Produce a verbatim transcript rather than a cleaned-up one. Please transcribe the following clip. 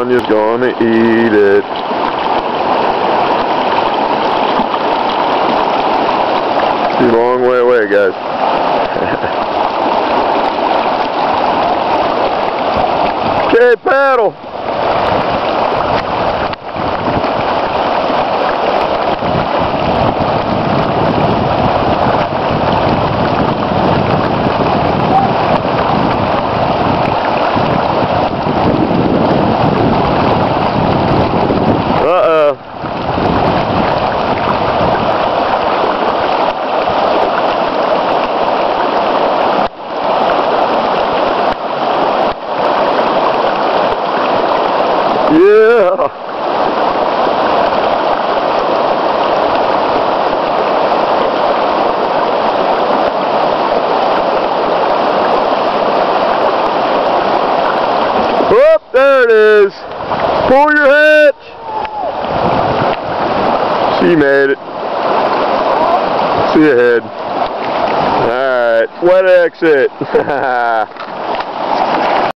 Tanya's gonna eat it. She's a long way away, guys. Okay, paddle. Uh-oh. Yeah. Oh, there it is. Pull your hatch. She made it. See you ahead. Alright, wet exit.